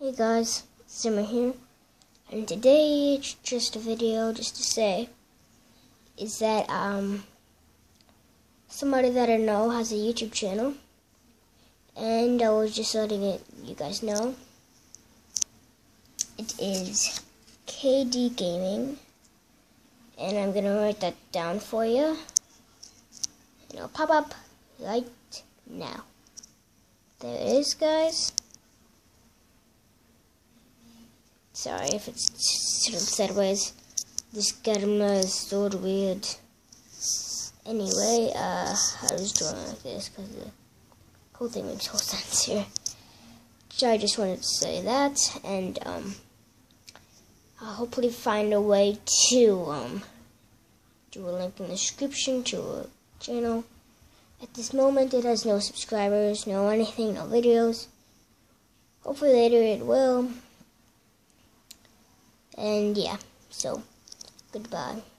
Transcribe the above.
Hey guys, Simmer here, and today it's just a video just to say is that somebody that I know has a YouTube channel, and I was just letting you guys know. It is KD Gaming, and I'm gonna write that down for you, and it'll pop up right now. There it is, guys. Sorry if it's sort of sideways. This camera is sort of weird. Anyway, I was drawing like this because the whole thing makes no sense here. So I just wanted to say that, and I'll hopefully find a way to do a link in the description to a channel. At this moment, it has no subscribers, no anything, no videos. Hopefully later it will. And yeah, so goodbye.